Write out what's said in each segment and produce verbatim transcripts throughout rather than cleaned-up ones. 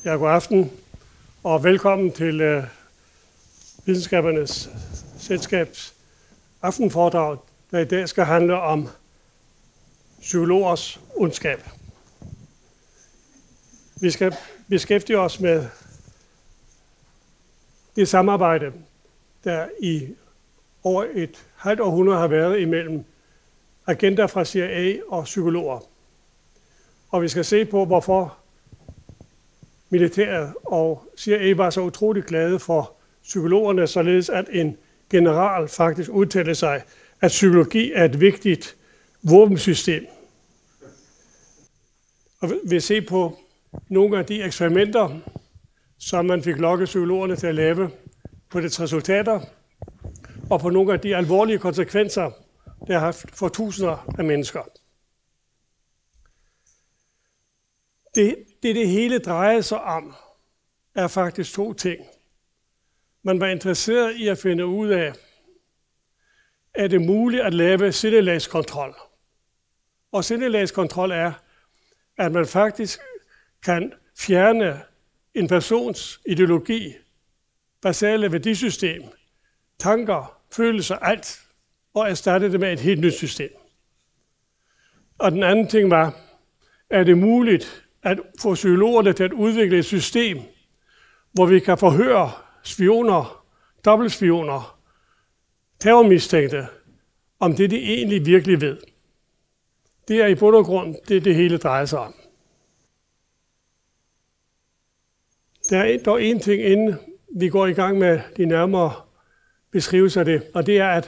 Ja, god aften og velkommen til uh, Videnskabernes Selskabs aftenforedrag, der i dag skal handle om psykologers ondskab. Vi skal beskæftige os med det samarbejde, der i over et halvt århundrede har været imellem agenter fra C I A og psykologer. Og vi skal se på, hvorfor militæret og C I A var så utroligt glade for psykologerne, således at en general faktisk udtalte sig, at psykologi er et vigtigt våbensystem. Og vi vil se på nogle af de eksperimenter, som man fik lokket psykologerne til at lave, på dets resultater, og på nogle af de alvorlige konsekvenser, det har haft for tusinder af mennesker. Det, det, det hele drejer sig om, er faktisk to ting. Man var interesseret i at finde ud af, er det muligt at lave sindelagskontrol. Og sindelagskontrol er, at man faktisk kan fjerne en persons ideologi, basale værdisystem, tanker, følelser, alt, og erstatte det med et helt nyt system. Og den anden ting var, er det muligt at få psykologerne til at udvikle et system, hvor vi kan forhøre spioner, dobbeltspioner, terrormistænkte, om det de egentlig virkelig ved. Det er i bund og grund det, det hele drejer sig om. Der er dog en ting, inden vi går i gang med de nærmere beskrivelser af det, og det er at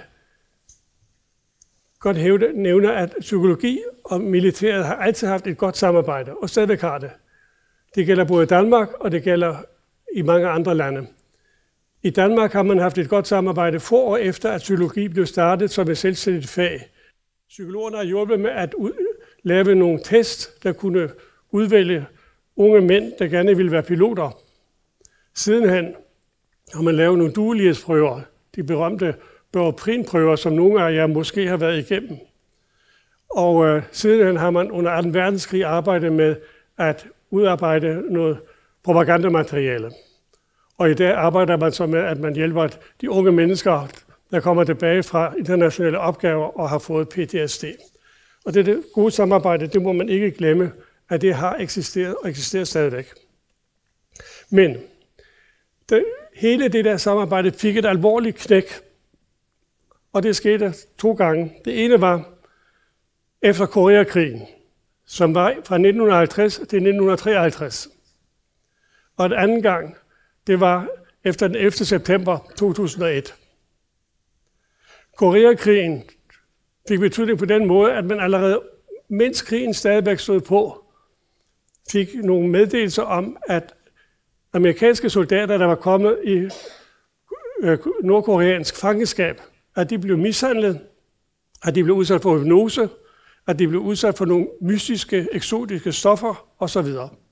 godt hævde, nævne, at psykologi og militæret har altid haft et godt samarbejde, og stadigvæk har det. Det gælder både i Danmark, og det gælder i mange andre lande. I Danmark har man haft et godt samarbejde få år efter, at psykologi blev startet som et selvstændigt fag. Psykologerne har hjulpet med at lave nogle test, der kunne udvælge unge mænd, der gerne ville være piloter. Sidenhen har man lavet nogle duelighedsprøver, de berømte Børge-Prehn-prøver, som nogle af jer måske har været igennem. Og øh, sidenhen har man under anden verdenskrig arbejdet med at udarbejde noget propagandamateriale. Og i dag arbejder man så med, at man hjælper de unge mennesker, der kommer tilbage fra internationale opgaver og har fået P T S D. Og det, det gode samarbejde, det må man ikke glemme, at det har eksisteret og eksisterer stadigvæk. Men det, hele det der samarbejde fik et alvorligt knæk, og det skete to gange. Det ene var efter Koreakrigen, som var fra nitten halvtreds til nitten treoghalvtreds. Og den anden gang, det var efter den ellevte september to tusind og et. Koreakrigen fik betydning på den måde, at man allerede, mens krigen stadigvæk stod på, fik nogle meddelelser om, at amerikanske soldater, der var kommet i nordkoreansk fangenskab, at de blev mishandlet, at de blev udsat for hypnose, at de blev udsat for nogle mystiske, eksotiske stoffer osv.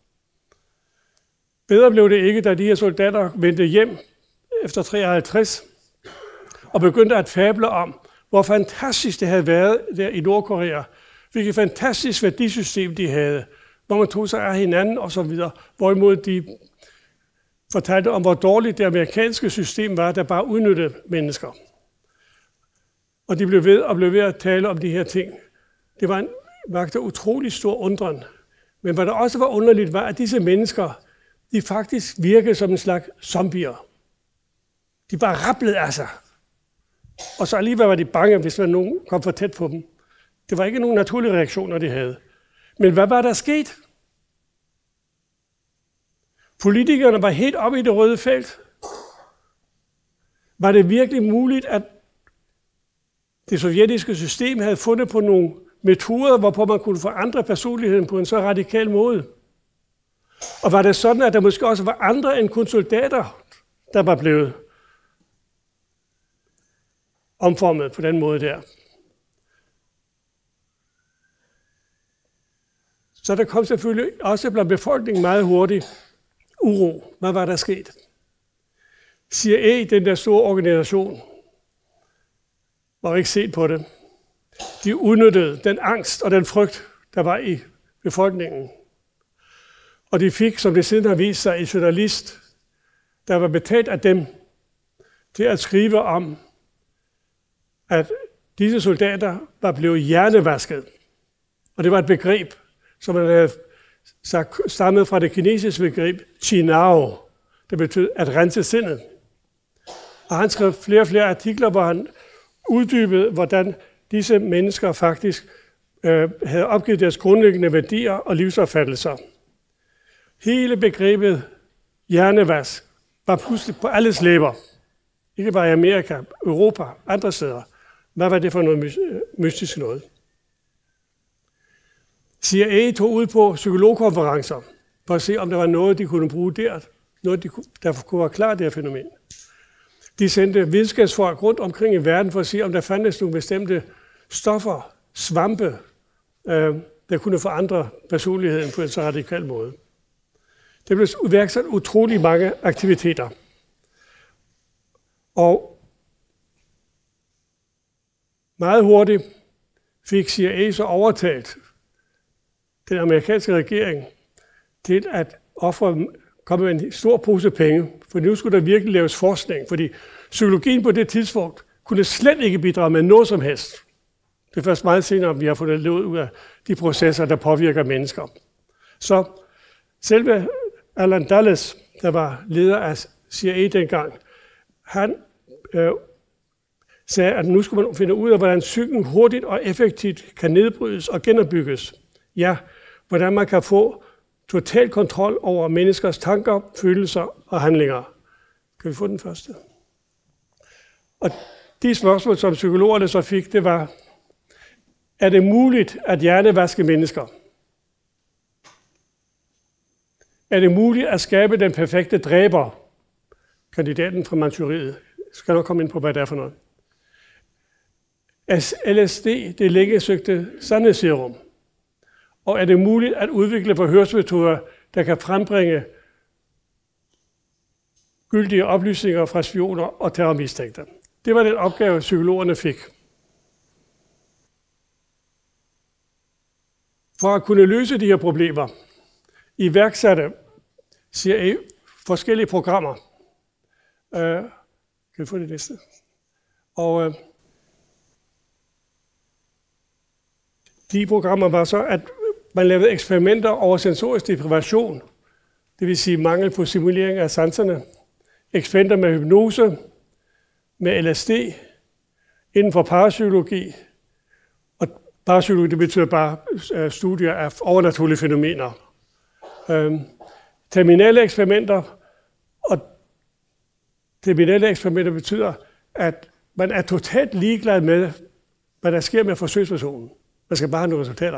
Bedre blev det ikke, da de her soldater vendte hjem efter treoghalvtreds og begyndte at fable om, hvor fantastisk det havde været der i Nordkorea, hvilket fantastisk værdisystem de havde, hvor man tog sig af hinanden osv., hvorimod de fortalte om, hvor dårligt det amerikanske system var, der bare udnyttede mennesker. Og de blev ved og blev ved at tale om de her ting. Det var en vagte utrolig stor undren. Men hvad der også var underligt, var, at disse mennesker, de faktisk virkede som en slags zombier. De bare rablede af sig. Og så alligevel var de bange, hvis man nogen kom for tæt på dem. Det var ikke nogen naturlige reaktioner, de havde. Men hvad var der sket? Politikerne var helt oppe i det røde felt. Var det virkelig muligt, at det sovjetiske system havde fundet på nogle metoder, hvorpå man kunne forandre personligheden på en så radikal måde? Og var det sådan, at der måske også var andre end kun soldater, der var blevet omformet på den måde der? Så der kom selvfølgelig også blandt befolkningen meget hurtigt uro. Hvad var der sket? C I A, den der store organisation, var ikke set på det. De udnyttede den angst og den frygt, der var i befolkningen. Og de fik, som det siden har vist sig, en journalist, der var betalt af dem til at skrive om, at disse soldater var blevet hjernevasket. Og det var et begreb, som man havde sagt, stammet fra det kinesiske begreb qinao. Det betød at rense sindet. Og han skrev flere og flere artikler, hvor han uddybede, hvordan disse mennesker faktisk øh, havde opgivet deres grundlæggende værdier og livsopfattelser. Hele begrebet hjernevask var pludselig på alles læber. Ikke bare i Amerika, Europa, andre steder. Hvad var det for noget mystisk noget? C I A tog ud på psykologkonferencer for at se, om der var noget, de kunne bruge der. Noget, der kunne være klar det her fænomen. De sendte videnskabsfolk rundt omkring i verden for at se, om der fandtes nogle bestemte stoffer, svampe, øh, der kunne forandre personligheden på en så radikal måde. Det blev iværksat utrolig mange aktiviteter. Og meget hurtigt fik C I A så overtalt den amerikanske regering til at ofre, komme med en stor pose penge, for nu skulle der virkelig laves forskning, fordi psykologien på det tidspunkt kunne slet ikke bidrage med noget som helst. Det er først meget senere, at vi har fået det ud af de processer, der påvirker mennesker. Så selve Alan Dulles, der var leder af C I A dengang, han øh, sagde, at nu skulle man finde ud af, hvordan psyken hurtigt og effektivt kan nedbrydes og genopbygges. Ja, hvordan man kan få total kontrol over menneskers tanker, følelser og handlinger. Kan vi få den første? Og de spørgsmål, som psykologerne så fik, det var, er det muligt at hjernevaske mennesker? Er det muligt at skabe den perfekte dræber? Kandidaten fra Manchuriet. Jeg skal nok komme ind på, hvad det er for noget. L S D, det længe søgte sandhedsserum. Og er det muligt at udvikle forhørsmetoder, der kan frembringe gyldige oplysninger fra spioner og terrormistænkte? Det var den opgave, psykologerne fik. For at kunne løse de her problemer, iværksatte C I A forskellige programmer. Uh, kan vi få det næste? Og uh, de programmer var så, at man lavede eksperimenter over sensorisk deprivation, det vil sige mangel på simulering af sanserne, eksperimenter med hypnose, med L S D, inden for parapsykologi. Og parapsykologi, det betyder bare studier af overnaturlige fænomener. Øhm, terminale eksperimenter, og terminale eksperimenter betyder, at man er totalt ligeglad med, hvad der sker med forsøgspersonen. Man skal bare have nogle resultater.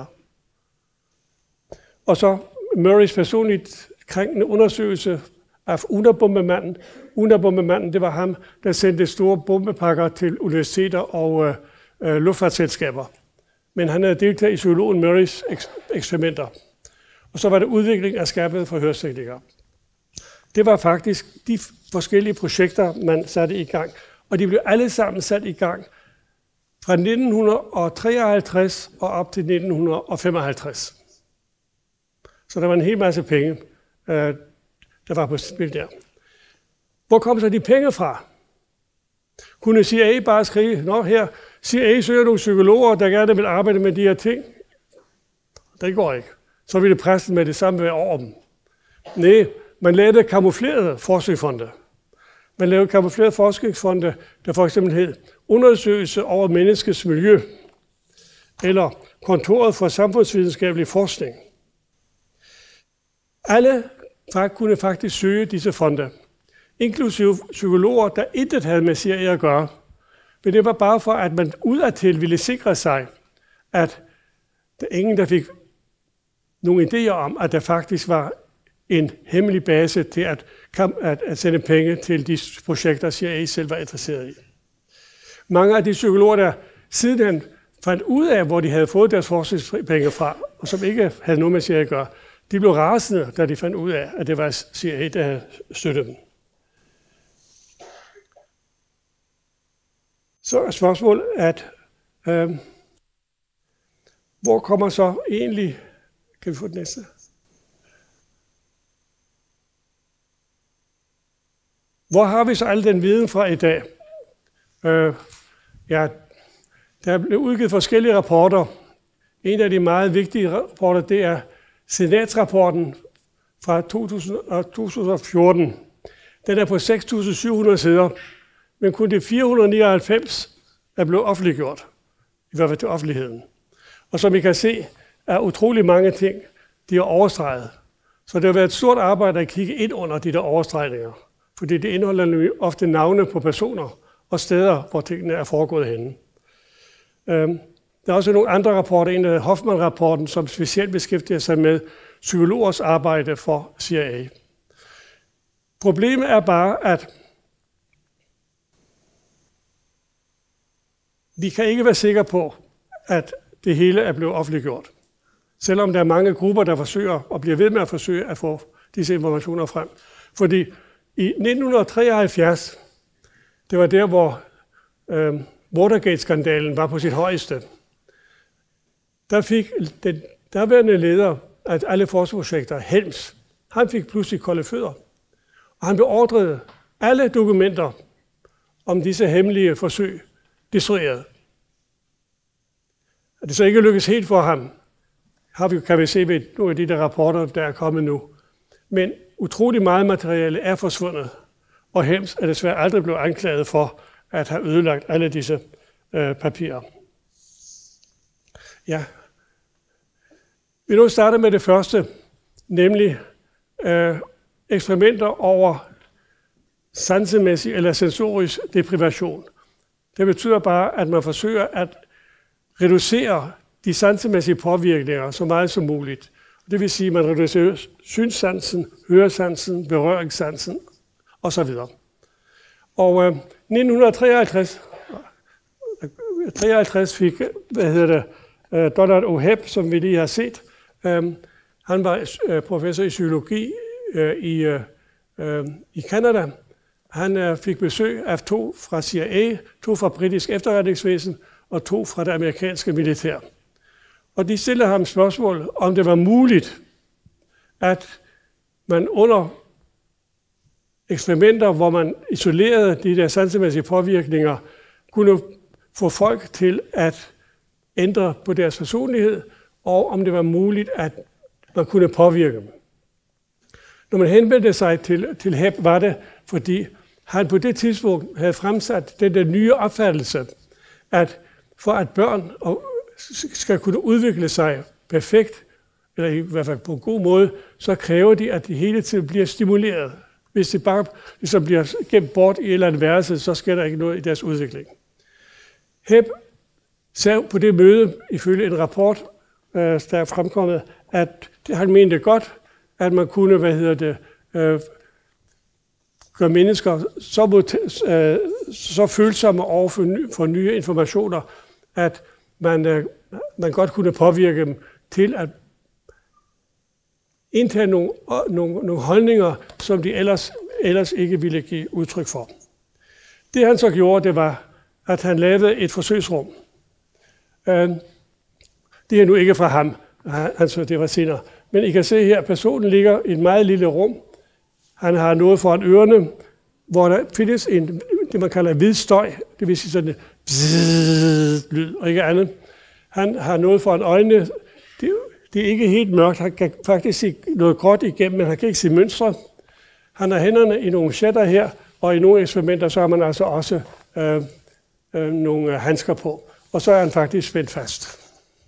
Og så Murrays personligt krænkende undersøgelse af Unabombemanden. Unabombemanden, det var ham, der sendte store bombepakker til universiteter og øh, luftfartsselskaber. Men han havde deltaget i psykologen Murrays eksperimenter. Og så var det udvikling af skærpede forhørsteknikker. Det var faktisk de forskellige projekter, man satte i gang. Og de blev alle sammen sat i gang fra nitten treoghalvtreds og op til nitten femoghalvtreds. Så der var en hel masse penge, der var på spil der. Hvor kom så de penge fra? Kunne C I A bare skrive, nå her, C I A søger nogle psykologer, der gerne vil arbejde med de her ting? Det går ikke. Så ville præsten med det samme være over dem. Nej, man lavede kamuflerede forskningsfonde. Man lavede kamuflerede forskningsfonde, der for eksempel hed Undersøgelse over menneskets miljø, eller Kontoret for Samfundsvidenskabelig Forskning. Alle kunne faktisk søge disse fonde, inklusive psykologer, der intet havde med C I A at gøre. Men det var bare for, at man udadtil ville sikre sig, at der ingen, der fik nogle idéer om, at der faktisk var en hemmelig base til at, at, at sende penge til de projekter, C I A selv var interesseret i. Mange af de psykologer, der sidenhen fandt ud af, hvor de havde fået deres forskningspenge fra, og som ikke havde noget med C I A at gøre, de blev rasende, da de fandt ud af, at det var C I A, der havde støttet dem. Så er spørgsmålet, at øh, hvor kommer så egentlig, kan vi få det næste? Hvor har vi så al den viden fra i dag? Øh, ja, der er blevet udgivet forskellige rapporter. En af de meget vigtige rapporter, det er Senatsrapporten fra to tusind og fjorten. Den er på seks tusind syv hundrede sider, men kun de fire hundrede nioghalvfems er blevet offentliggjort, i hvert fald til offentligheden. Og som I kan se, er utrolig mange ting, de er overstreget. Så det har været et stort arbejde at kigge ind under de der overstregninger, fordi det indeholder ofte navne på personer og steder, hvor tingene er foregået henne. Der er også nogle andre rapporter, en af Hoffman-rapporten, som specielt beskæftiger sig med psykologers arbejde for C I A. Problemet er bare, at vi kan ikke være sikre på, at det hele er blevet offentliggjort. Selvom der er mange grupper, der forsøger og bliver ved med at forsøge at få disse informationer frem. Fordi i nitten treoghalvfjerds, det var der, hvor øh, Watergate-skandalen var på sit højeste, der fik den derværende leder af alle forskningsprojekter, Helms, han fik pludselig kolde fødder. Og han beordrede alle dokumenter om disse hemmelige forsøg destrueret. Og det så ikke lykkes helt for ham, har vi, kan vi se ved nogle af de der rapporter, der er kommet nu. Men utrolig meget materiale er forsvundet, og Helms er desværre aldrig blevet anklaget for at have ødelagt alle disse øh, papirer. Ja. Vi nu starter med det første, nemlig øh, eksperimenter over sansemæssig eller sensorisk deprivation. Det betyder bare, at man forsøger at reducere de sansemæssige påvirkninger så meget som muligt. Det vil sige, at man reducerer synssansen, høresansen, berøringssansen osv. Og øh, nitten treoghalvtreds, treoghalvtreds fik, hvad hedder det, øh, Donald O. Hebb, som vi lige har set. Øh, han var øh, professor i psykologi øh, i, øh, i Canada. Han øh, fik besøg af to fra C I A, to fra britisk efterretningsvæsen og to fra det amerikanske militær. Og de stillede ham spørgsmål, om det var muligt, at man under eksperimenter, hvor man isolerede de der sansemæssige påvirkninger, kunne få folk til at ændre på deres personlighed, og om det var muligt, at man kunne påvirke dem. Når man henvendte sig til, til Hebb, var det, fordi han på det tidspunkt havde fremsat den der nye opfattelse, at for at børn skal kunne udvikle sig perfekt, eller i hvert fald på en god måde, så kræver de, at de hele tiden bliver stimuleret. Hvis det bare ligesom bliver gemt bort i et eller andet værelse, så sker der ikke noget i deres udvikling. Hebb sagde på det møde, ifølge en rapport, der er fremkommet, at han mente godt, at man kunne, hvad hedder det, øh, gøre mennesker så, øh, så følsomme over for, ny, for nye informationer, at man, øh, man godt kunne påvirke dem til at indtage nogle, nogle, nogle holdninger, som de ellers, ellers ikke ville give udtryk for. Det han så gjorde, det var, at han lavede et forsøgsrum. Øh, det er nu ikke fra ham, altså det var senere. Men I kan se her, at personen ligger i et meget lille rum. Han har noget foran ørerne, hvor der findes en, det man kalder hvid støj, det vil sige sådan en bzzz lyd og ikke andet. Han har noget foran øjnene. Det, det er ikke helt mørkt. Han kan faktisk se noget gråt igennem, men han kan ikke se mønstre. Han har hænderne i nogle shatter her, og i nogle eksperimenter, så har man altså også øh, øh, nogle handsker på. Og så er han faktisk spændt fast.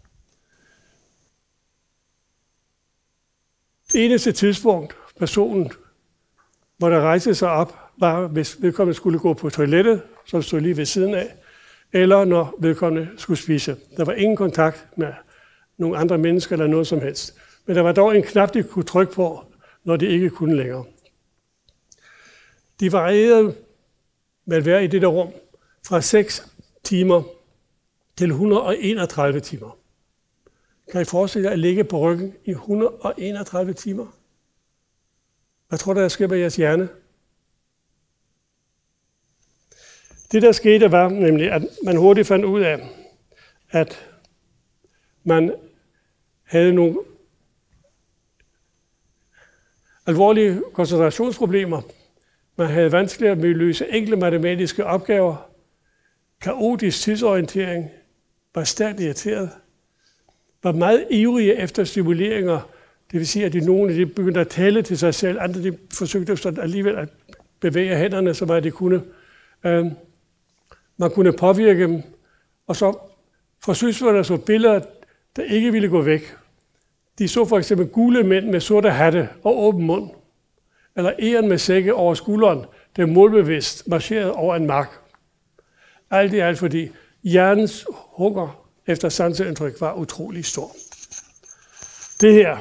Det eneste tidspunkt, personen, hvor der rejste sig op, var, hvis vedkommende skulle gå på toilettet, som stod lige ved siden af, eller når vedkommende skulle spise. Der var ingen kontakt med nogle andre mennesker eller noget som helst. Men der var dog en knap, de kunne trykke på, når de ikke kunne længere. De varierede med at være i det der rum fra seks timer til et hundrede og enogtredive timer. Kan I forestille jer at ligge på ryggen i et hundrede og enogtredive timer? Hvad tror du, der sker med jeres hjerne? Det, der skete, var nemlig, at man hurtigt fandt ud af, at man havde nogle alvorlige koncentrationsproblemer. Man havde vanskeligere med at løse enkle matematiske opgaver. Kaotisk tidsorientering. Var stærkt irriteret. Var meget ivrige efter stimuleringer. Det vil sige, at de nogle de begyndte at tale til sig selv. Andre de forsøgte alligevel at bevæge hænderne, så meget de kunne. Man kunne påvirke dem. Og så forsøgsværter så billeder, der ikke ville gå væk. De så for eksempel gule mænd med sorte hatte og åben mund. Eller eren med sække over skulderen, der målbevidst marcherede over en mark. Alt i alt, fordi hjernens hunger efter sanseindtryk var utrolig stor. Det her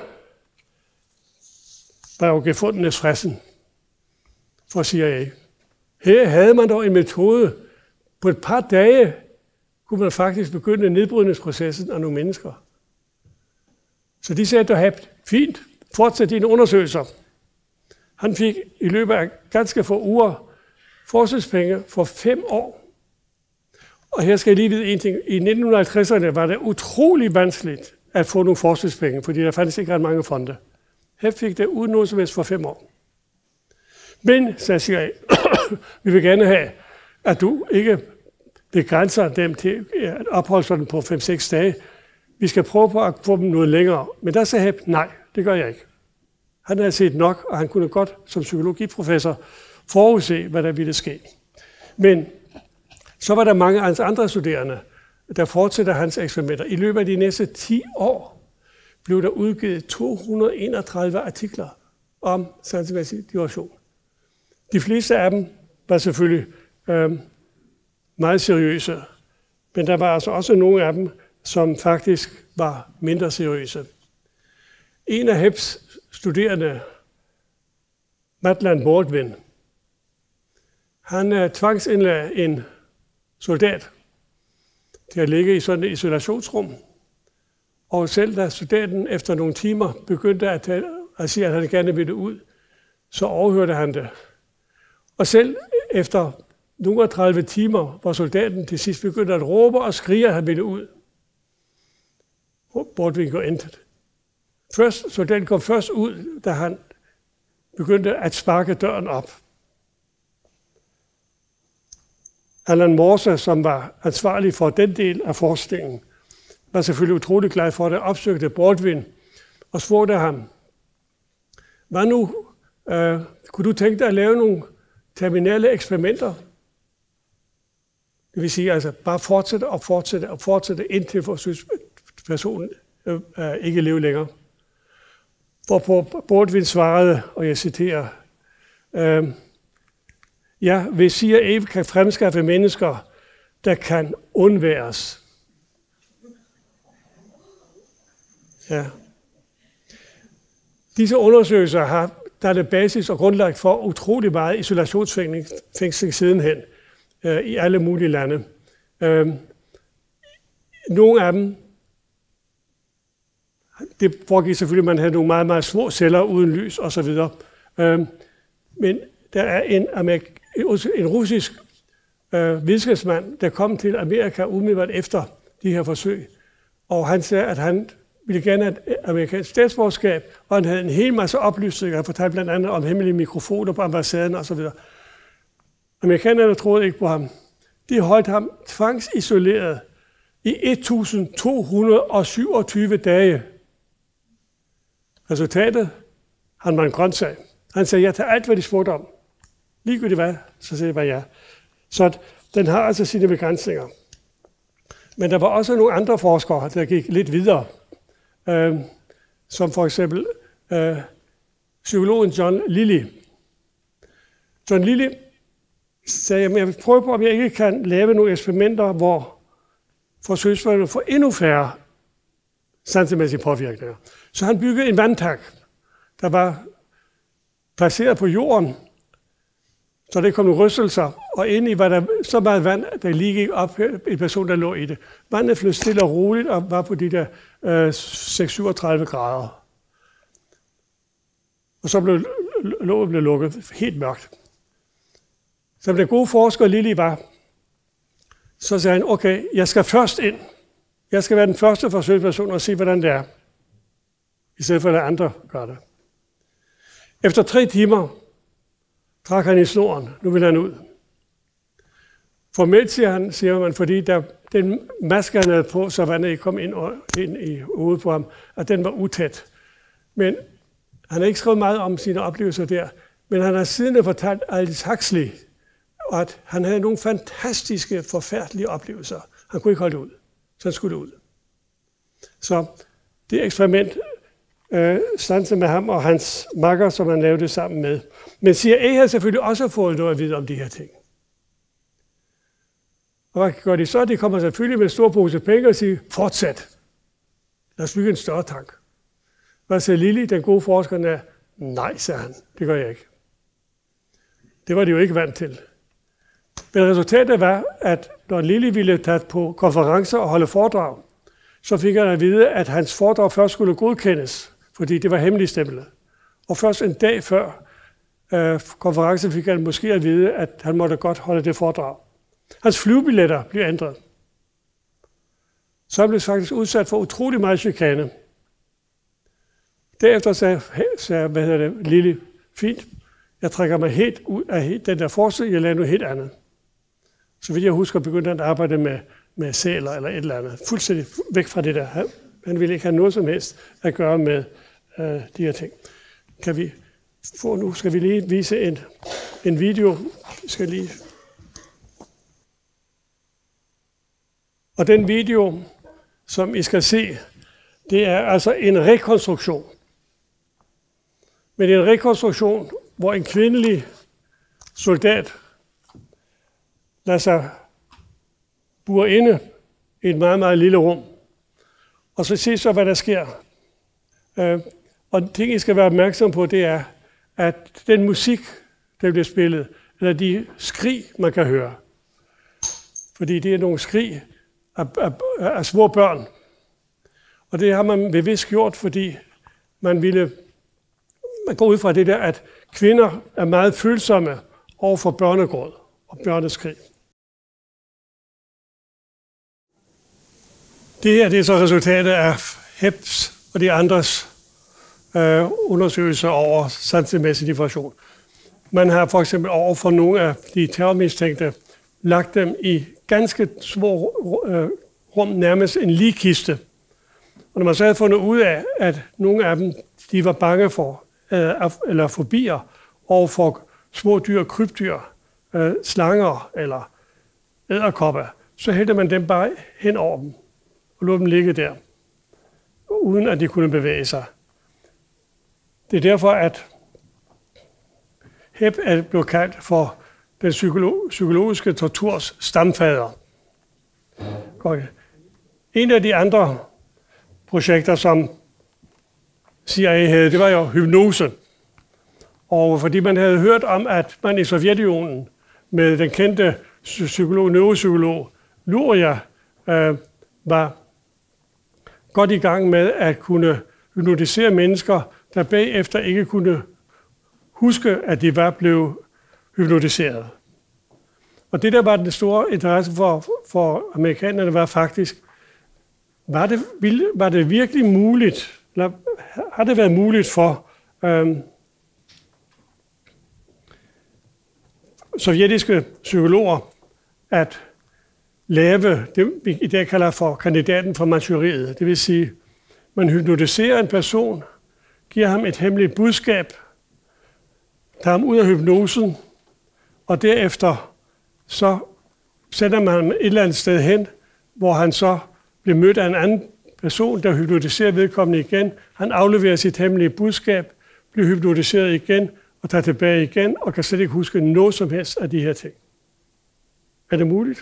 var jo gefundenes fressen for C I A. Her havde man dog en metode. På et par dage kunne man faktisk begynde nedbrydningsprocessen af nogle mennesker. Så de sagde, at fint, fortsæt dine undersøgelser. Han fik i løbet af ganske få uger forskningspenge for fem år. Og her skal jeg lige vide en ting. I nitten halvtredserne var det utrolig vanskeligt at få nogle forskningspenge, fordi der fandtes ikke ret mange fonde. Her fik det uden noget som helst for fem år. Men, sagde C I A, vi vil gerne have, at du ikke begrænser dem til at opholde sig på fem seks dage. Vi skal prøve på at få dem noget længere. Men der sagde Hebb, nej, det gør jeg ikke. Han havde set nok, og han kunne godt som psykologiprofessor forudse, hvad der ville ske. Men så var der mange af hans andre studerende, der fortsætter hans eksperimenter. I løbet af de næste ti år blev der udgivet to hundrede og enogtredive artikler om sansemæssig diversion. De fleste af dem var selvfølgelig øh, meget seriøse, men der var altså også nogle af dem, som faktisk var mindre seriøse. En af Hebbs studerende, Maitland Baldwin, han uh, tvangsindlagde en soldat til at ligge i sådan et isolationsrum. Og selv da soldaten efter nogle timer begyndte at, tale, at sige, at han gerne ville ud, så overhørte han det. Og selv efter nogle af tredive timer, hvor soldaten til sidst begyndte at råbe og skrige, at han ville ud, Baldwin går intet. Først, soldaten kom først ud, da han begyndte at sparke døren op. Alan Morse, som var ansvarlig for den del af forskningen, var selvfølgelig utrolig glad for det, opsøgte Baldwin og spurgte ham, hvad nu, øh, kunne du tænke dig at lave nogle terminale eksperimenter? Det vil sige, altså bare fortsætte og fortsætte og fortsætte, indtil forsøgspersonen øh, øh, ikke lever længere. Hvorpå Baldwin svarede, og jeg citerer, øh, ja, hvis C I A kan fremskaffe mennesker, der kan undværes. Ja. Disse undersøgelser har dannet basis og grundlag for utrolig meget isolationsfængsling sidenhen øh, i alle mulige lande. Øh, nogle af dem, det foregik selvfølgelig, at man havde nogle meget, meget små celler uden lys osv. Øh, men der er en, en russisk øh, videnskabsmand, der kom til Amerika umiddelbart efter de her forsøg. Og han sagde, at han ville gerne have et amerikansk statsborgerskab, og han havde en hel masse oplysninger. Han fortalte blandt andet om hemmelige mikrofoner på ambassaden osv. Amerikanerne troede ikke på ham. De holdt ham tvangsisoleret i et tusind to hundrede og syvogtyve dage. Resultatet? Han var en grøntsag. Han sagde ja til alt, hvad de spurgte om. Ligegyldigt hvad, så sagde det bare ja. Så den har altså sine begrænsninger. Men der var også nogle andre forskere, der gik lidt videre. Øh, som for eksempel øh, psykologen John Lilly. John Lilly sagde, at jeg vil prøve på, om jeg ikke kan lave nogle eksperimenter, hvor forsøgsværende får endnu færre sansemæssige påvirkninger. Så han byggede en vandtank, der var placeret på jorden, så der kom nogle rystelser, og indeni var der så meget vand, der lige gik op en person, der lå i det. Vandet flød stille og roligt og var på de der øh, seks syvogtredive grader. Og så blev låget blev lukket helt mørkt. Som den gode forsker Lilly var, så sagde han, okay, jeg skal først ind. Jeg skal være den første forsøgsperson og se, hvordan det er. I stedet for at andre gør det. Efter tre timer trak han i snoren. Nu vil han ud. Formelt siger, han, siger man, fordi der, den maske, han havde på, så vandet ikke kom ind, og, ind i hovedet på ham, at den var utæt. Men han har ikke skrevet meget om sine oplevelser der, men han har siden fortalt Aldous Huxley, at han havde nogle fantastiske, forfærdelige oplevelser. Han kunne ikke holde det ud, så han skulle ud. Så det eksperiment øh, stansede med ham og hans makker, som han lavede det sammen med. Men C I A har selvfølgelig også fået noget at vide om de her ting. Og hvad gør de så? De kommer selvfølgelig med en stor pose penge og siger, fortsæt. Lad os bygge en større tank. Hvad siger Lilly, den gode forskeren, er? Nej, sagde han. Det gør jeg ikke. Det var de jo ikke vant til. Men resultatet var, at når Lilly ville tage på konferencer og holde foredrag, så fik han at vide, at hans foredrag først skulle godkendes, fordi det var hemmeligstemplet. Og først en dag før øh, konferencen fik han måske at vide, at han måtte godt holde det foredrag. Hans flyvebilletter blev ændret. Så han blev faktisk udsat for utrolig meget chikane. Derefter sagde, sagde hvad hedder det, Lilly, fint, jeg trækker mig helt ud af den der forsøg, jeg laver noget helt andet. Så vidt jeg husker, begyndte han at arbejde med, med sæler eller et eller andet. Fuldstændig væk fra det der. Han, han ville ikke have noget som helst at gøre med øh, de her ting. Kan vi få nu? Skal vi lige vise en, en video? Vi skal lige... Og den video, som I skal se, det er altså en rekonstruktion. Men det er en rekonstruktion, hvor en kvindelig soldat lader sig bure inde i et meget, meget lille rum. Og så se så, hvad der sker. Og ting, I skal være opmærksom på, det er, at den musik, der bliver spillet, eller de skrig, man kan høre, fordi det er nogle skrig af, af, af små børn. Og det har man bevidst gjort, fordi man ville man går ud fra det der, at kvinder er meget følsomme over for børnegråd og børneskrig. Det her det er så resultatet af Hepps og de andres øh, undersøgelser over sansemæssig diffraktion. Man har for eksempel over for nogle af de terrormistænkte lagt dem i ganske små øh, rum, nærmest en ligkiste. Og når man så havde fundet ud af, at nogle af dem de var bange for, øh, eller fobier over for små dyr, krybdyr, øh, slanger eller edderkopper, så hældte man dem bare hen over dem og lod dem ligge der, uden at de kunne bevæge sig. Det er derfor, at Hebb er blevet kaldt for den psykolo- psykologiske torturs stamfader. Godt. En af de andre projekter, som C I A havde, det var jo hypnose. Og fordi man havde hørt om, at man i Sovjetunionen med den kendte psykolog, neuropsykolog Luria øh, var godt i gang med at kunne hypnotisere mennesker, der bagefter ikke kunne huske, at de var blevet hypnotiseret. Og det, der var den store interesse for, for amerikanerne, var faktisk, var det, var det virkelig muligt, eller har det været muligt for øhm, sovjetiske psykologer at lave det, vi i dag kalder for kandidaten for Manchuriet. Det vil sige, man hypnotiserer en person, giver ham et hemmeligt budskab, tager ham ud af hypnosen, og derefter så sender man ham et eller andet sted hen, hvor han så bliver mødt af en anden person, der hypnotiserer vedkommende igen. Han afleverer sit hemmelige budskab, bliver hypnotiseret igen og tager tilbage igen, og kan slet ikke huske noget som helst af de her ting. Er det muligt?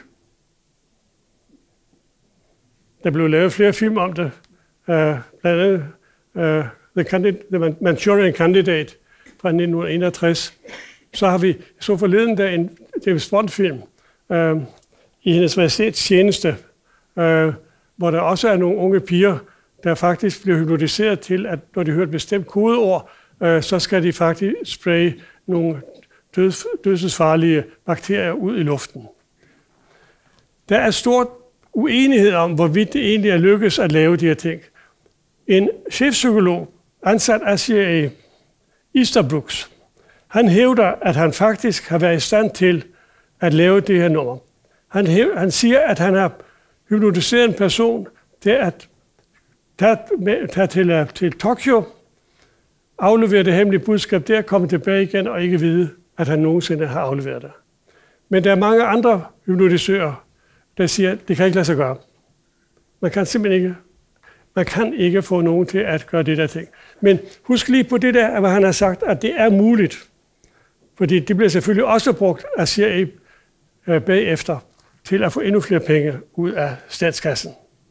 Der blev lavet flere film om det. Uh, blandt andet uh, The, Candid- The Manchurian Candidate fra nitten enogtres. Så har vi så forleden der en James Bond-film uh, i hendes majestæts tjeneste, uh, hvor der også er nogle unge piger, der faktisk bliver hypnotiseret til, at når de hører et bestemt kodeord, uh, så skal de faktisk spraye nogle døds, dødsensfarlige bakterier ud i luften. Der er stor uenighed om, hvorvidt det egentlig er lykkes at lave de her ting. En chefpsykolog, ansat af C I A, Easterbrooks, Han hævder, at han faktisk har været i stand til at lave det her nummer. Han, hæv, han siger, at han har hypnotiseret en person til at tage, med, tage til, til Tokyo, aflevere det hemmelige budskab der, komme tilbage igen og ikke vide, at han nogensinde har afleveret det. Men der er mange andre hypnotisører, der siger, at det kan ikke lade sig gøre. Man kan simpelthen ikke, man kan ikke få nogen til at gøre det der ting. Men husk lige på det der, hvad han har sagt, at det er muligt. Fordi det bliver selvfølgelig også brugt af C I A bagefter til at få endnu flere penge ud af statskassen.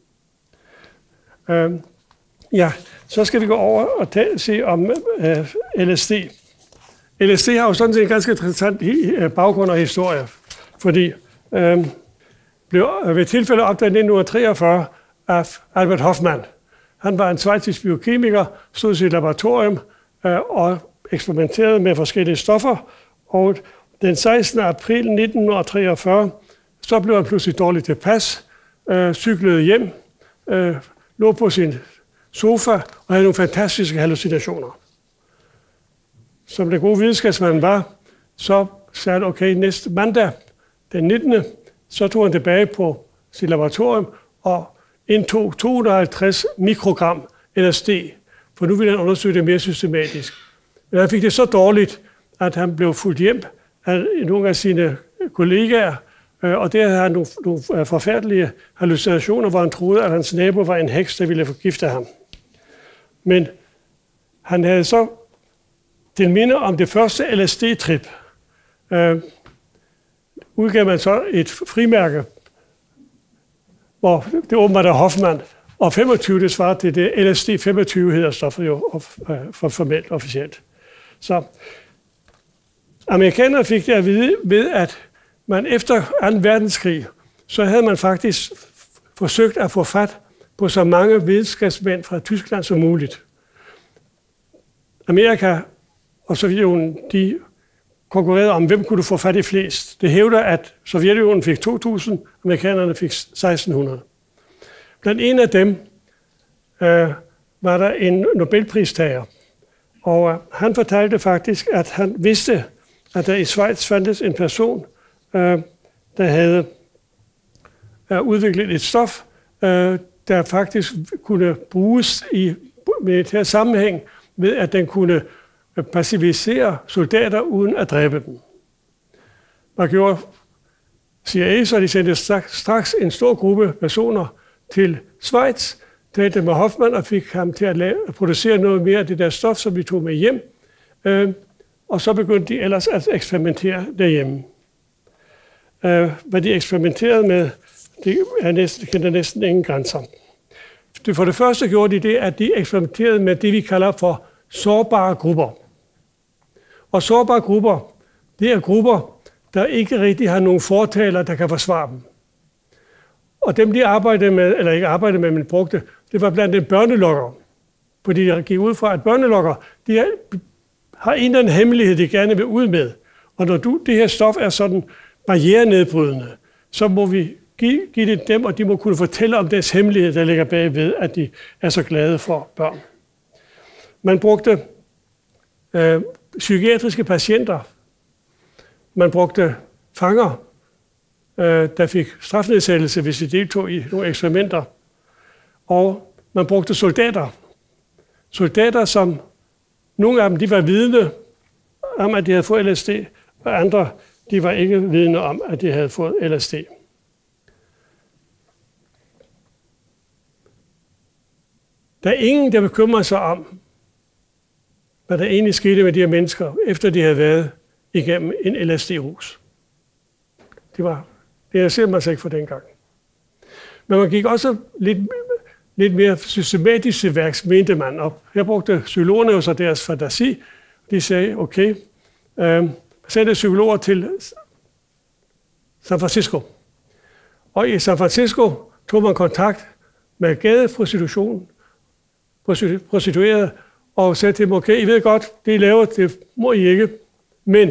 Øhm, ja, så skal vi gå over og tale, se om øh, L S D. L S D har jo sådan set en ganske interessant baggrund og historie, fordi øh, blev ved tilfælde opdaget i nitten treogfyrre af Albert Hofmann. Han var en schweizisk biokemiker, stod i sit laboratorium øh, og eksperimenterede med forskellige stoffer, og den sekstende april nitten treogfyrre, så blev han pludselig dårligt tilpas, øh, cyklede hjem, øh, lå på sin sofa og havde nogle fantastiske hallucinationer. Som den gode videnskabsmand var, så sagde han, okay, næste mandag, den nittende, så tog han tilbage på sit laboratorium og indtog to hundrede og halvtreds mikrogram L S D, for nu ville han undersøge det mere systematisk. Men han fik det så dårligt, at han blev fulgt hjem af nogle af sine kollegaer, og der havde han nogle, nogle forfærdelige hallucinationer, hvor han troede, at hans nabo var en heks, der ville forgifte ham. Men han havde så til minde om det første L S D-trip, øh, udgav man så et frimærke, hvor det åbenbart er Hoffmann, og femogtyve, det svarer til det L S D femogtyve hedder stoffet jo for formelt officielt. Så amerikanerne fik det at vide ved, at man efter anden verdenskrig, så havde man faktisk forsøgt at få fat på så mange videnskabsmænd fra Tyskland som muligt. Amerika og Sovjetunionen, de konkurrerede om, hvem kunne du få fat i flest. Det hævder, at Sovjetunionen fik to tusind, amerikanerne fik seksten hundrede. Blandt en af dem øh, var der en Nobelpristager, og øh, han fortalte faktisk, at han vidste, at der i Schweiz fandtes en person, øh, der havde øh, udviklet et stof, øh, der faktisk kunne bruges i militær sammenhæng ved, at den kunne pacificere soldater uden at dræbe dem. Man gjorde C I A, så de sendte straks en stor gruppe personer til Schweiz, talte med Hoffmann og fik ham til at, lave, at producere noget mere af det der stof, som vi tog med hjem. Øh, og så begyndte de ellers at eksperimentere derhjemme. Øh, hvad de eksperimenterede med, det er næsten, det kender næsten ingen grænser. For det første gjorde de det, at de eksperimenterede med det, vi kalder for sårbare grupper. Og sårbare grupper, det er grupper, der ikke rigtig har nogen fortaler, der kan forsvare dem. Og dem, de arbejdede med, eller ikke arbejdede med, men brugte, det var blandt andet børnelokker. Fordi de gik ud fra, at børnelokker, de har en eller anden hemmelighed, de gerne vil ud med. Og når du, det her stof er sådan barrierenedbrydende, så må vi give, give det dem, og de må kunne fortælle om deres hemmelighed, der ligger bagved, at de er så glade for børn. Man brugte øh, psykiatriske patienter. Man brugte fanger, øh, der fik strafnedsættelse, hvis de deltog i nogle eksperimenter. Og man brugte soldater. Soldater, som nogle af dem de var vidne om, at de havde fået L S D, og andre de var ikke vidne om, at de havde fået L S D. Der er ingen, der bekymrer sig om, hvad der egentlig skete med de her mennesker, efter de havde været igennem en L S D-rus. Det var, det ser man sig ikke for dengang. Men man gik også lidt, lidt mere systematisk til værks, mente man. Og her brugte psykologerne jo så deres fantasi. De sagde, okay, øh, sendte psykologer til San Francisco. Og i San Francisco tog man kontakt med gadeprostitution, prostituerede, og sagde til dem, okay, I ved godt, det I laver, det må I ikke, men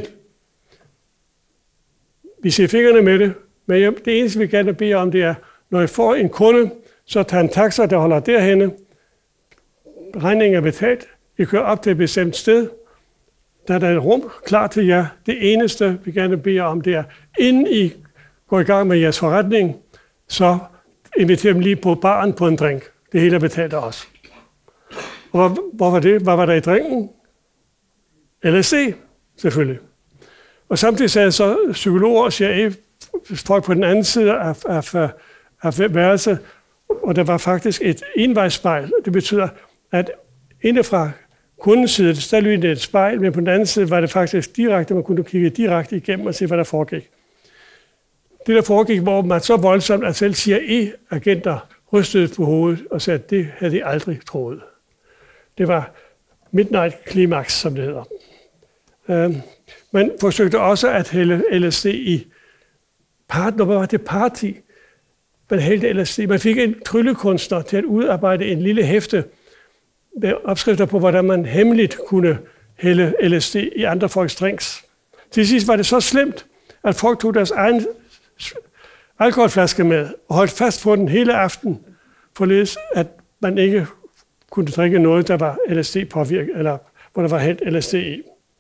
vi ser fingrene med det, men det eneste, vi gerne beder om, det er, når I får en kunde, så tager en taxa, der holder derhenne, regningen er betalt, I kører op til et bestemt sted, der er der et rum klar til jer. Det eneste, vi gerne beder om, det er, inden I går i gang med jeres forretning, så inviter dem lige på baren på en drink. Det hele er betalt af os. Og hvor, hvor var det? Hvad var der i drinken? L S D, selvfølgelig. Og samtidig sagde så psykologer og C I A-folk på den anden side af, af, af, af værelset, og der var faktisk et envejsspejl. Det betyder, at inde fra kundens side, der lynede et spejl, men på den anden side var det faktisk direkte, man kunne kigge direkte igennem og se, hvad der foregik. Det der foregik, hvor man så voldsomt, at selv C I A-agenter rystede på hovedet og sagde, at det havde de aldrig troet. Det var midnight climax, som det hedder. Uh, man forsøgte også at hælde L S D i part, når man var til party. Man hældte L S D. Man fik en tryllekunstner til at udarbejde en lille hæfte med opskrifter på, hvordan man hemmeligt kunne hælde L S D i andre folks drinks. Til sidst var det så slemt, at folk tog deres egen alkoholflaske med og holdt fast på den hele aften, forledes at man ikke kunne drikke noget, der var L S D-påvirket, eller hvor der var hældt L S D i.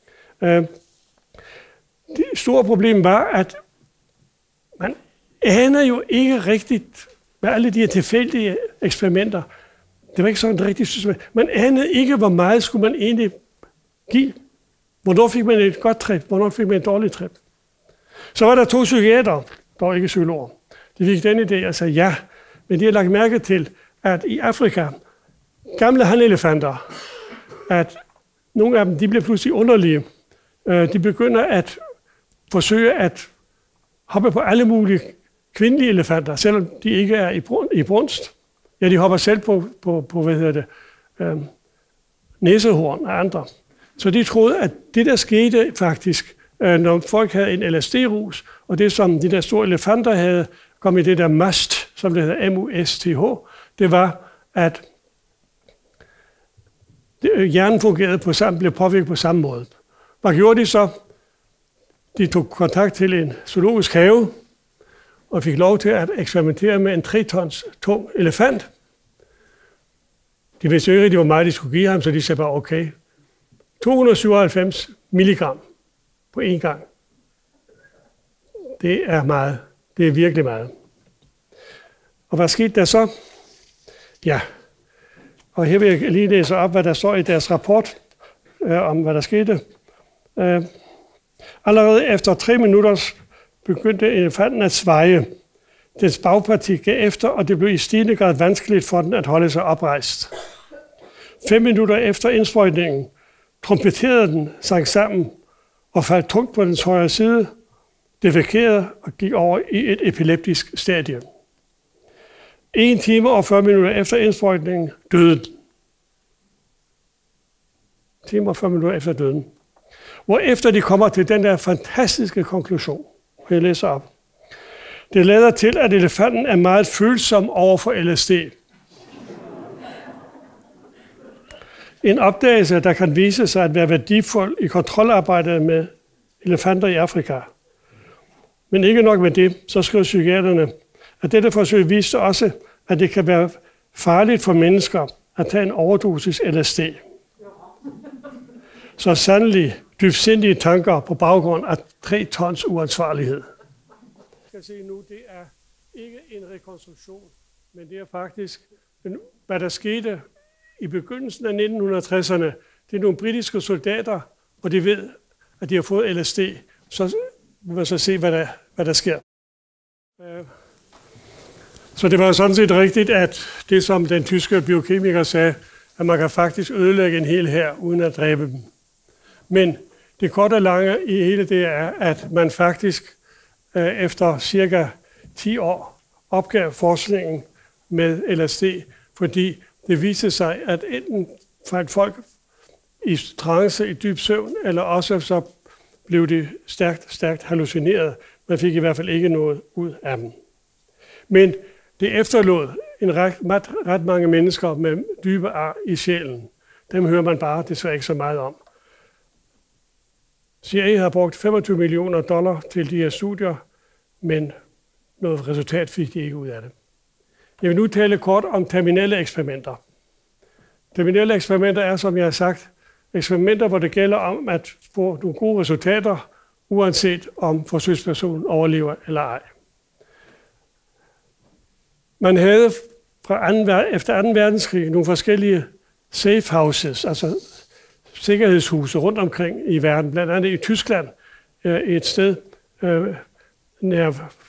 Det store problem var, at man aner jo ikke rigtigt med alle de her tilfældige eksperimenter. Det var ikke sådan et rigtigt system. Man anede ikke, hvor meget skulle man egentlig give. Hvornår fik man et godt trip, hvornår fik man et dårligt trip. Så var der to psykiater, dog ikke psykologer. De fik den idé og sagde ja, men de har lagt mærke til, at i Afrika, gamle hanelefanter, at nogle af dem de bliver pludselig underlige. De begynder at forsøge at hoppe på alle mulige kvindelige elefanter, selvom de ikke er i brunst. Ja, de hopper selv på, på, på hvad hedder det, øh, næsehorn af andre. Så de troede, at det der skete faktisk, øh, når folk havde en L S D-rus, og det som de der store elefanter havde, kom i det der must, som det hedder M U S T H, det var, at det, hjernen fungerede på samme, blev påvirket på samme måde. Hvad gjorde de så? De tog kontakt til en zoologisk have, og fik lov til at eksperimentere med en tre tons tung elefant. De vidste jo ikke, hvor meget de skulle give ham, så de sagde bare, okay, to hundrede syvoghalvfems milligram på én gang. Det er meget. Det er virkelig meget. Og hvad skete der så? Ja, og her vil jeg lige læse op, hvad der står i deres rapport øh, om, hvad der skete. Øh, allerede efter tre minutter begyndte elefanten at svaje. Dens bagparti gav efter, og det blev i stigende grad vanskeligt for den at holde sig oprejst. Fem minutter efter indsprøjtningen trompeterede den, sang sammen og faldt tungt på dens højre side, defekerede og gik over i et epileptisk stadie. En time og fyrre minutter efter indsprøjtningen døde den. En time og fyrre minutter efter døden. Hvorefter de kommer til den der fantastiske konklusion. Jeg læser op. Det lader til, at elefanten er meget følsom over for L S D. En opdagelse, der kan vise sig at være værdifuld i kontrolarbejdet med elefanter i Afrika. Men ikke nok med det, så skriver psykiaterne, at dette forsøg viste også, at det kan være farligt for mennesker at tage en overdosis L S D. Så sandelig dybsindige tanker på baggrund af tre tons uansvarlighed. Jeg skal se nu, det er ikke en rekonstruktion, men det er faktisk, hvad der skete i begyndelsen af nitten tresserne. Det er nogle britiske soldater, og de ved, at de har fået L S D. Så må man så se, hvad der, hvad der sker. Så det var sådan set rigtigt, at det som den tyske biokemiker sagde, at man kan faktisk ødelægge en hel hær uden at dræbe dem. Men det korte og lange i hele det er, at man faktisk øh, efter cirka ti år opgav forskningen med L S D, fordi det viste sig, at enten faldt folk i trance, i dyb søvn, eller også så blev de stærkt, stærkt hallucineret. Man fik i hvert fald ikke noget ud af dem. Men det efterlod en ret, ret mange mennesker med dybe ar i sjælen. Dem hører man bare desværre ikke så meget om. C I A har brugt femogtyve millioner dollar til de her studier, men noget resultat fik de ikke ud af det. Jeg vil nu tale kort om terminelle eksperimenter. Terminelle eksperimenter er, som jeg har sagt, Eksperimenter, hvor det gælder om at få nogle gode resultater, uanset om forsøgspersonen overlever eller ej. Man havde fra anden, efter anden verdenskrig nogle forskellige safe houses, altså sikkerhedshuse rundt omkring i verden, blandt andet i Tyskland, et sted øh, nær,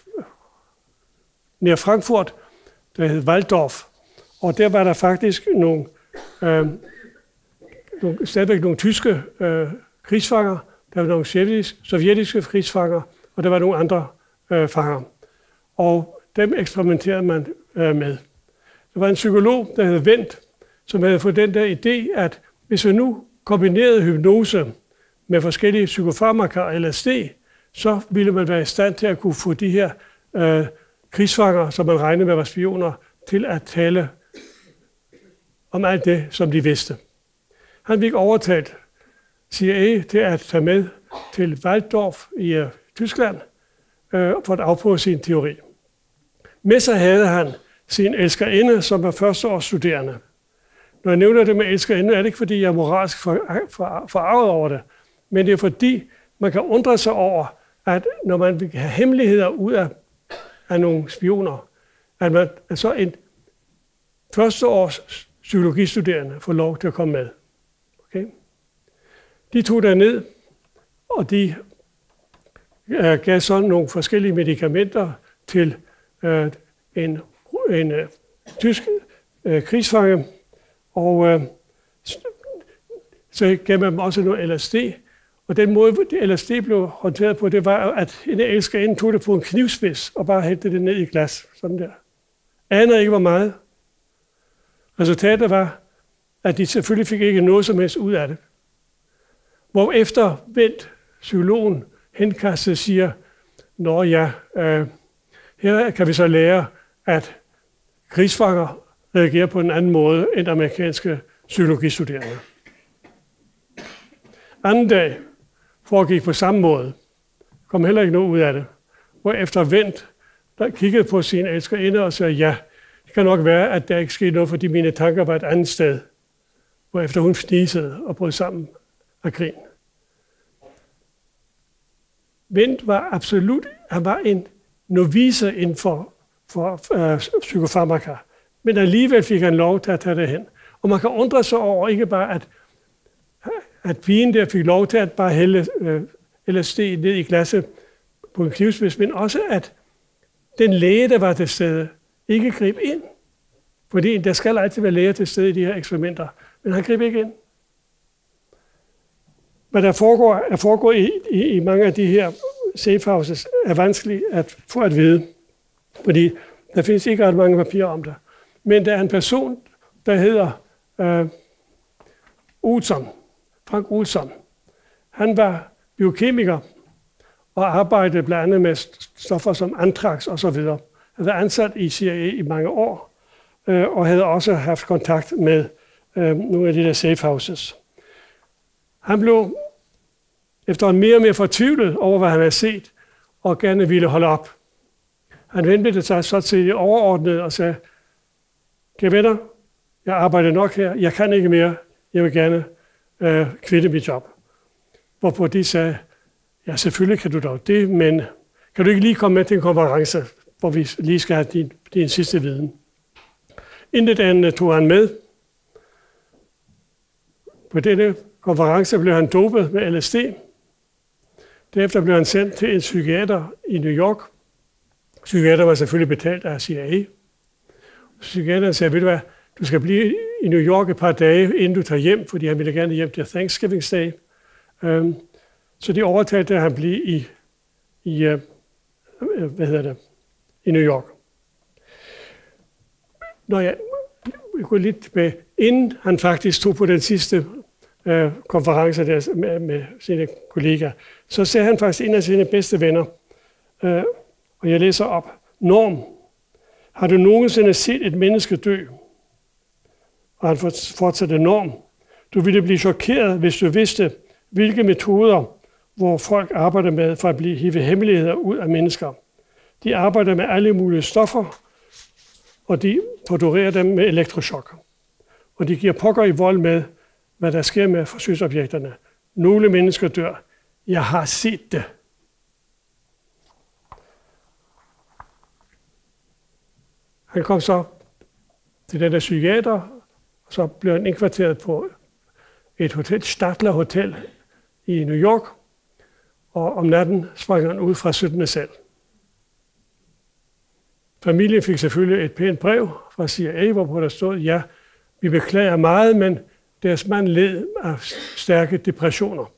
nær Frankfurt, der hed Waldorf. Og der var der faktisk nogle, øh, nogle stadigvæk nogle tyske øh, krigsfanger, der var nogle sovjetiske, sovjetiske krigsfanger, og der var nogle andre øh, fanger. Og dem eksperimenterede man øh, med. Der var en psykolog, der hed Wendt, som havde fået den der idé, at hvis vi nu kombinerede hypnose med forskellige psykofarmaka og L S D, så ville man være i stand til at kunne få de her øh, krigsfanger, som man regnede med var spioner, til at tale om alt det, som de vidste. Han fik overtalt C I A til at tage med til Waldorf i øh, Tyskland øh, for at afprøve sin teori. Med sig havde han sin elskerinde, som var førsteårsstuderende. Når jeg nævner det med elskerinde, er det ikke, fordi jeg er moralsk forarvet for, for over det, men det er fordi, man kan undre sig over, at når man vil have hemmeligheder ud af, af nogle spioner, at man at så en førsteårs psykologistuderende får lov til at komme med. Okay? De tog derned, og de øh, gav sådan nogle forskellige medicamenter til øh, en, en øh, tysk øh, krigsfange, og øh, så gav man dem også noget L S D. Og den måde, L S D blev håndteret på, det var, at en elskerinde tog det på en knivspids og bare hældte det ned i glas. Sådan der. Anede ikke, hvor meget. Resultatet var, at de selvfølgelig fik ikke noget som helst ud af det. Hvor efter Wendt, psykologen, henkastet siger, nå ja, øh, her kan vi så lære, at krigsfanger reagerer på en anden måde end amerikanske psykologistuderende. Anden dag foregik på samme måde. Kom heller ikke noget ud af det. Hvor efter Wendt, der kiggede på sin elskerinde og sagde, ja, det kan nok være, at der ikke skete noget, fordi mine tanker var et andet sted. Hvor efter hun fnisede og brød sammen af grin. Wendt var absolut, han var en novice inden for, for øh, psykofarmaka. Men alligevel fik han lov til at tage det hen. Og man kan undre sig over ikke bare, at, at pigen der fik lov til at bare hælde øh, L S D ned i glasset på en knivspids, men også at den læge, der var til stede, ikke greb ind. Fordi der skal altid være læger til stede i de her eksperimenter, men han greb ikke ind. Hvad der foregår, er foregår i, i, i mange af de her safe houses, er vanskeligt at få at vide, fordi der findes ikke ret mange papirer om det. Men der er en person, der hedder øh, Olsson, Frank Olsson. Han var biokemiker og arbejdede blandt andet med stoffer som anthrax og så videre. Han var ansat i C I A i mange år øh, og havde også haft kontakt med øh, nogle af de der safe houses. Han blev efter mere og mere fortvivlet over, hvad han havde set, og gerne ville holde op. Han vendte sig så til det overordnede og sagde, kære venner, jeg arbejder nok her, jeg kan ikke mere, jeg vil gerne øh, kvitte mit job. Hvorpå de sagde, ja selvfølgelig kan du dog det, men kan du ikke lige komme med til en konference, hvor vi lige skal have din, din sidste viden. Intet andet tog han med. På denne konference blev han dopet med L S D. Derefter blev han sendt til en psykiater i New York. Psykiater var selvfølgelig betalt af C I A. Psykiateren sagde, ved du hvad, du skal blive i New York et par dage, inden du tager hjem, fordi han ville gerne hjem til Thanksgiving Day. Um, så de overtalte, at han blev i, i, uh, hvad hedder det, i New York. Når jeg, jeg går lidt tilbage, inden han faktisk tog på den sidste uh, konference der med, med sine kollegaer, så sagde han faktisk en af sine bedste venner, uh, og jeg læser op, Norm, har du nogensinde set et menneske dø? Og han fortsatte, Norm, du ville blive chokeret, hvis du vidste, hvilke metoder, hvor folk arbejder med for at blive hive hemmeligheder ud af mennesker. De arbejder med alle mulige stoffer, og de torturerer dem med elektrochok. Og de giver pokker i vold med, hvad der sker med forsøgsobjekterne. Nogle mennesker dør. Jeg har set det. Han kom så til den der psykiater, og så blev han indkvarteret på et hotel, Statler Hotel i New York, og om natten sprang han ud fra syttende sal. Familien fik selvfølgelig et pænt brev fra C I A, hvor der stod, ja, vi beklager meget, men deres mand led af stærke depressioner.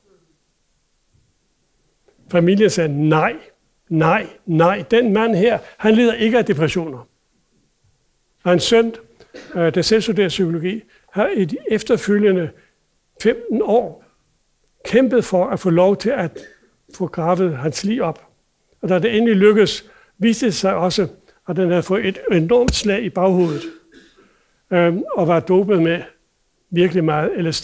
Familien sagde, nej, nej, nej, den mand her, han lider ikke af depressioner. Og en søn, der selv studerer psykologi, har i de efterfølgende femten år kæmpet for at få lov til at få gravet hans liv op. Og da det endelig lykkedes, viste det sig også, at den havde fået et enormt slag i baghovedet øhm, og var dopet med virkelig meget L S D.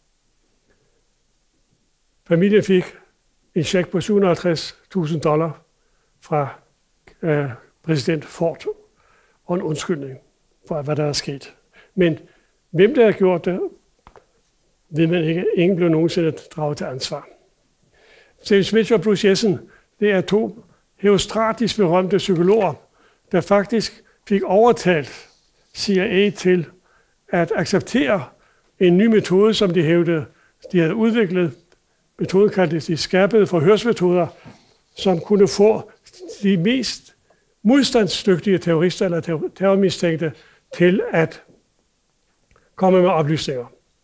Familien fik en check på syv hundrede og halvtreds tusind dollar fra øh, præsident Ford og en undskyldning for, hvad der er sket. Men hvem der har gjort det, ved man ikke. Ingen blev nogensinde draget til ansvar. James Mitchell og Bruce Jessen, det er to herostratisk berømte psykologer, der faktisk fik overtalt C I A til at acceptere en ny metode, som de hævdede, de havde udviklet. Metoden kaldtes de skærpede forhørsmetoder, som kunne få de mest modstandsdygtige terrorister eller terrormistænkte til at komme med oplysninger.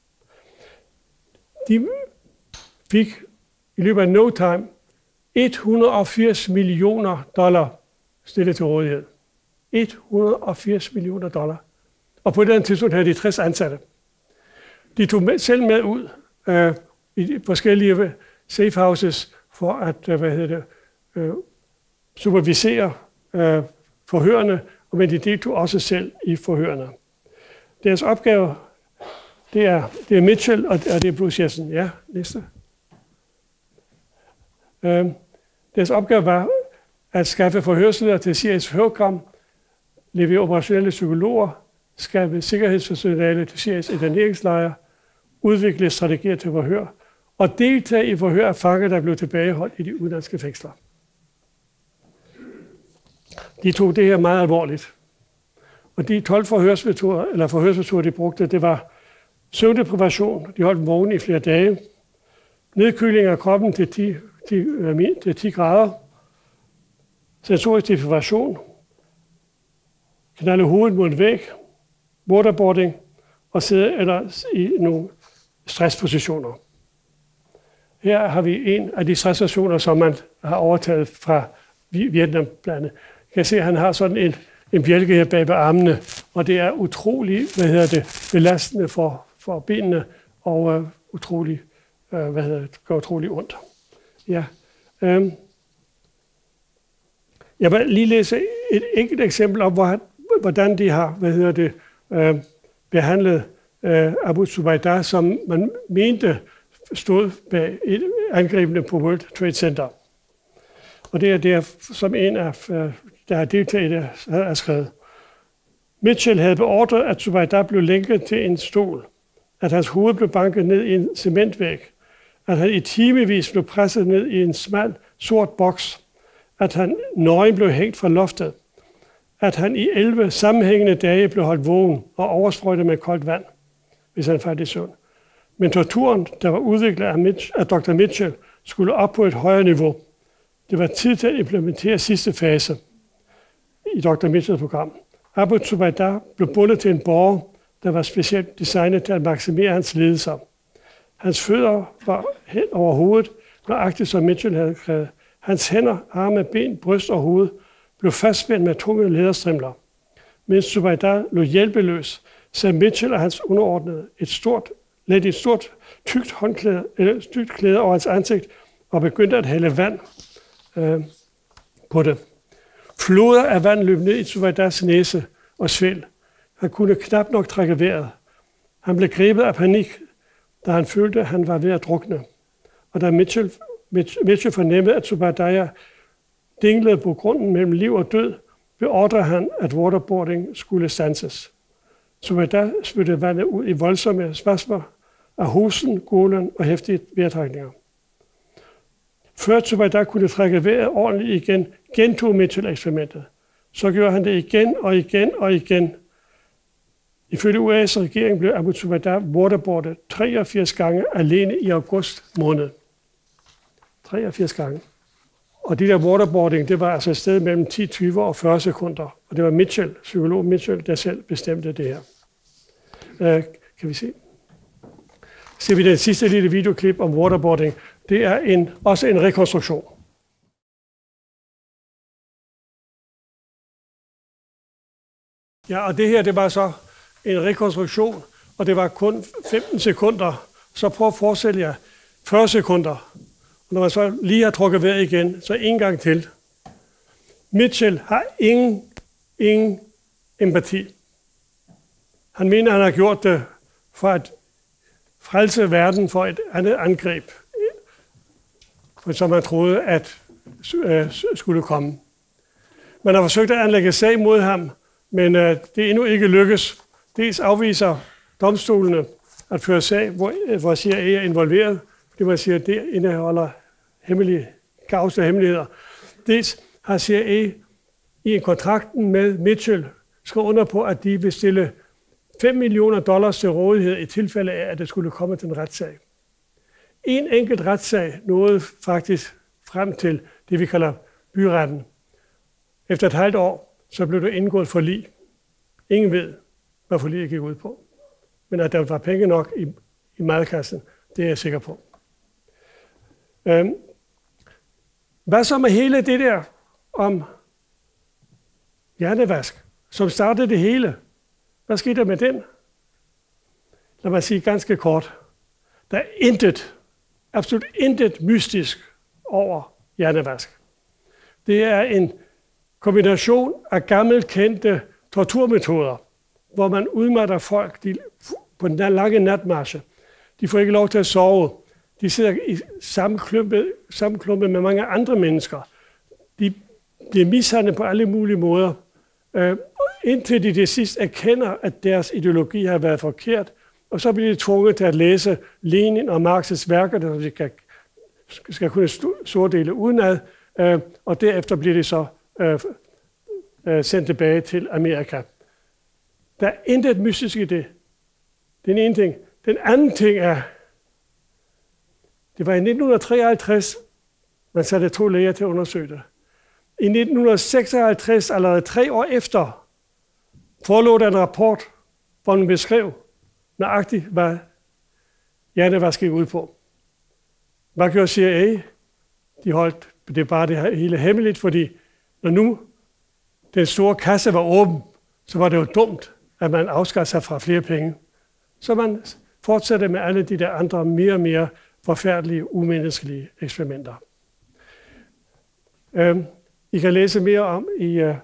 De fik i løbet af no time et hundrede og firs millioner dollar stillet til rådighed. et hundrede og firs millioner dollar. Og på den tidspunkt havde de tres ansatte. De tog med, selv med ud øh, i forskellige safe houses for at øh, hvad hedder det, øh, supervisere øh, forhørene, og men de deltog også selv i forhørene. Deres opgave, det er, det er Mitchell, og det er Bruce Jessen. Ja, næste. Øh, deres opgave var at skaffe forhørsledere til C I A's højkam, levere operationelle psykologer, skaffe sikkerhedspersonale til C I A's interneringslejre, udvikle strategier til forhør og deltage i forhør af fanger, der blev tilbageholdt i de udenlandske fængsler. De tog det her meget alvorligt. Og de tolv forhørsmetoder, eller forhørsmetoder, de brugte, det var søvndeprivation. De holdt dem vågne i flere dage. Nedkøling af kroppen til ti, ti, til ti grader. Sensorisk deprivation. Knalde hovedet mod en væg. Waterboarding. Og sidde ellers i nogle stresspositioner. Her har vi en af de stresspositioner, som man har overtaget fra Vietnam blandt andet. Jeg kan se, at han har sådan en, en bjælke her bag ved armene, og det er utrolig, hvad hedder det, belastende for, for benene, og uh, utrolig, uh, hvad hedder det, gør utrolig ondt. Ja. Um, jeg vil lige læse et enkelt eksempel om, hvordan de har, hvad hedder det, uh, behandlet uh, Abu Zubaydah, som man mente stod bag et angrebene på World Trade Center. Og det er det, som en af, der har deltaget i det, har skrevet. Mitchell havde beordret, at Zubaydah blev lænket til en stol, at hans hoved blev banket ned i en cementvæg, at han i timevis blev presset ned i en smal, sort boks, at han nøgen blev hængt fra loftet, at han i elleve sammenhængende dage blev holdt vågen og oversprøjtet med koldt vand, hvis han faldt i søvn. Men torturen, der var udviklet af, Mitch, af doktor Mitchell, skulle op på et højere niveau. Det var tid til at implementere sidste fase i doktor Mitchells program. Abu Zubaydah blev bundet til en borger, der var specielt designet til at maksimere hans lidelser. Hans fødder var hen over hovedet, nøjagtigt som Mitchell havde krævet. Hans hænder, arme, ben, bryst og hoved blev fastspændt med tunge læderstrimler. Mens Zubaydah lå hjælpeløs, sagde Mitchell og hans underordnede et stort, lagde et stort, tykt håndklæde, eller tykt klæde over hans ansigt og begyndte at hælde vand øh, på det. Floder af vand løb ned i Zubaydahs næse og svæl. Han kunne knap nok trække vejret. Han blev grebet af panik, da han følte, at han var ved at drukne. Og da Mitchell, Mitchell fornemmede, at Zubaydah dinglede på grunden mellem liv og død, beordrede han, at waterboarding skulle standses. Zubaydah spyttede vandet ud i voldsomme spasmer, af hosten, gålen og hæftige vejrtrækninger. Før Zubaydah kunne trække vejret ordentligt igen, gentog Mitchell eksperimentet. Så gjorde han det igen og igen og igen. Ifølge U S A regering blev Abu Zubaydah waterboardet treogfirs gange alene i august måned. treogfirs gange. Og det der waterboarding, det var altså et sted mellem ti, tyve og fyrre sekunder. Og det var Mitchell, psykolog Mitchell, der selv bestemte det her. Uh, kan vi se? Ser vi den sidste lille videoklip om waterboarding. Det er en, også en rekonstruktion. Ja, og det her, det var så en rekonstruktion, og det var kun femten sekunder. Så prøv at forestille jer fyrre sekunder. Og når man så lige har trukket vejret igen, så en gang til. Mitchell har ingen, ingen empati. Han mener, han har gjort det for at frelse verden for et andet angreb, som man troede, at skulle komme. Man har forsøgt at anlægge sag mod ham, men det er endnu ikke lykkes. Dels afviser domstolene at føre sag, hvor C I A er involveret. Det man siger, det indeholder hemmelige, kaos og hemmeligheder. Dels har C I A i en kontrakten med Mitchell skrevet under på, at de vil stille fem millioner dollars til rådighed i tilfælde af, at det skulle komme til en retssag. En enkelt retssag nåede faktisk frem til det, vi kalder byretten. Efter et halvt år, så blev der indgået forlig. Ingen ved, hvad forliget gik ud på. Men at der var penge nok i, i madkassen, det er jeg sikker på. Øhm. Hvad så med hele det der om hjernevask, som startede det hele? Hvad skete der med den? Lad mig sige ganske kort. Der er intet, absolut intet mystisk over hjernevask. Det er en kombination af gammelkendte torturmetoder, hvor man udmatter folk de, på den lange natmarche. De får ikke lov til at sove. De sidder i sammenklumpet, sammenklumpet med mange andre mennesker. De bliver mishandlet på alle mulige måder, øh, indtil de til sidst erkender, at deres ideologi har været forkert, og så bliver de tvunget til at læse Lenin og Marx's værker, der de skal, skal kunne stordele udenad, øh, og derefter bliver de så øh, øh, sendt tilbage til Amerika. Der er intet mystisk i det. Den ene ting. Den anden ting er, det var i nitten treoghalvtreds, man satte to læger til at undersøge det. I nitten seksoghalvtreds, allerede tre år efter, forelå der en rapport, hvor man beskrev nøjagtigt, hvad hjernevask gik ud på. Hvad gjorde C I A? De holdt det bare det hele hemmeligt, fordi når nu den store kasse var åben, så var det jo dumt, at man afskar sig fra flere penge. Så man fortsatte med alle de der andre mere og mere forfærdelige, umenneskelige eksperimenter. Øhm, I kan læse mere om i... Øh...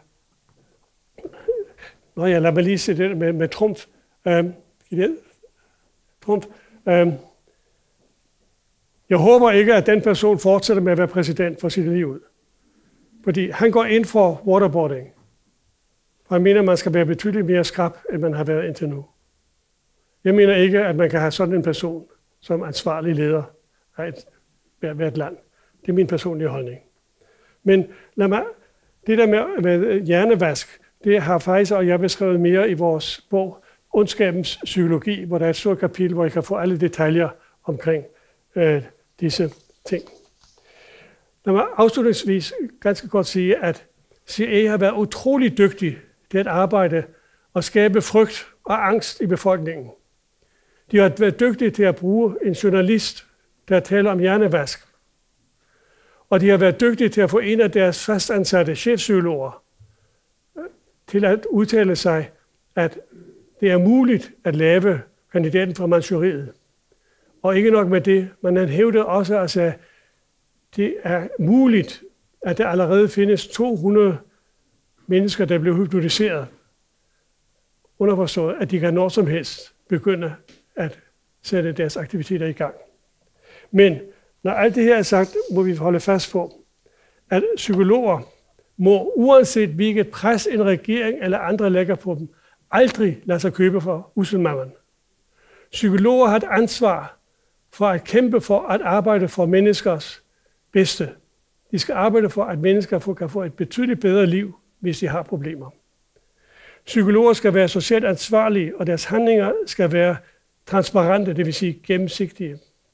Nå ja, lad mig lige se det med, med Trump. Øhm, Trump. Øhm, jeg håber ikke, at den person fortsætter med at være præsident for sit liv ud. Fordi han går ind for waterboarding. Og han mener, at man skal være betydeligt mere skrap, end man har været indtil nu. Jeg mener ikke, at man kan have sådan en person som ansvarlig leder af et, af et land. Det er min personlige holdning. Men lad mig, det der med, med hjernevask, det har faktisk, og jeg beskrevet mere i vores bog, Ondskabens psykologi, hvor der er et stort kapitel, hvor I kan få alle detaljer omkring øh, disse ting. Lad mig afslutningsvis ganske godt sige, at C I A har været utrolig dygtig til at arbejde og skabe frygt og angst i befolkningen. De har været dygtige til at bruge en journalist, der taler om hjernevask. Og de har været dygtige til at få en af deres fastansatte chefpsykologer til at udtale sig, at det er muligt at lave kandidaten fra Manchuriet. Og ikke nok med det, men han hævdede også, at det er muligt, at der allerede findes to hundrede mennesker, der blev hypnotiseret. Underforstået, at de kan når som helst begynde at sætte deres aktiviteter i gang. Men når alt det her er sagt, må vi holde fast på, at psykologer må, uanset hvilket pres en regering eller andre lægger på dem, aldrig lade sig købe for uselmammon. Psykologer har et ansvar for at kæmpe for at arbejde for menneskers bedste. De skal arbejde for, at mennesker kan få et betydeligt bedre liv, hvis de har problemer. Psykologer skal være socialt ansvarlige, og deres handlinger skal være transparente, det vil sige gennemsigtige.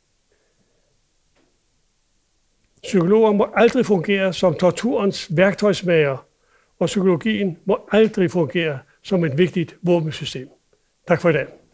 Psykologer må aldrig fungere som torturens værktøjsmager, og psykologien må aldrig fungere som et vigtigt våbensystem. Tak for i dag.